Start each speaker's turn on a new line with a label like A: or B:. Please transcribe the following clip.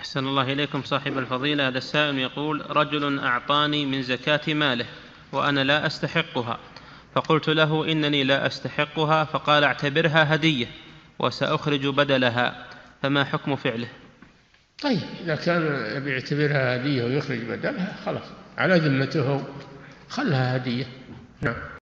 A: أحسن الله إليكم صاحب الفضيلة. هذا السائل يقول: رجل أعطاني من زكاة ماله وأنا لا أستحقها، فقلت له إنني لا أستحقها، فقال: اعتبرها هدية وسأخرج بدلها، فما حكم فعله؟
B: طيب، إذا كان يبي يعتبرها هدية ويخرج بدلها خلاص، على ذمته، خلها هدية. نعم.